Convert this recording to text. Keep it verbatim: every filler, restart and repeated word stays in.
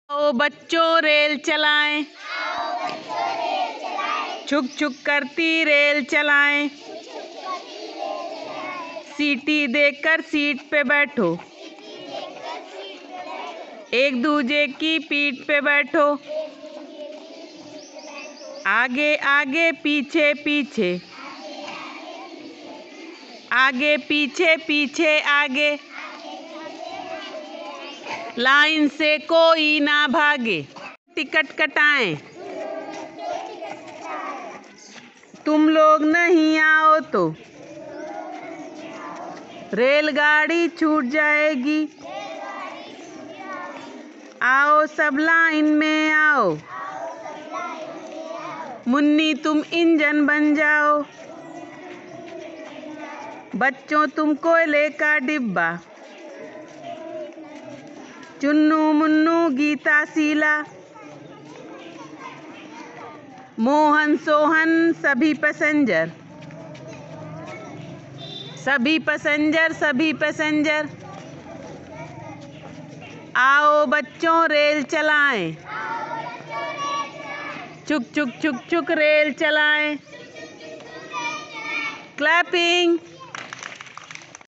आओ बच्चों रेल चलाएं, छुक छुक करती रेल चलाएं। सीटी देकर सीट पे बैठो, एक दूजे की पीठ पे बैठो। आगे आगे पीछे पीछे, आगे पीछे पीछे आगे। लाइन से कोई ना भागे, टिकट कटाएं। तुम लोग नहीं आओ तो रेलगाड़ी छूट जाएगी। आओ सब लाइन में आओ, मुन्नी तुम इंजन बन जाओ। बच्चों तुम कोयले का डिब्बा, चुन्नू मुन्नू गीता शीला, मोहन सोहन सभी पैसेंजर, सभी पैसेंजर सभी पैसेंजर। आओ बच्चों रेल चलाएं, चुक चुक चुक चुक रेल चलाएं। क्लैपिंग।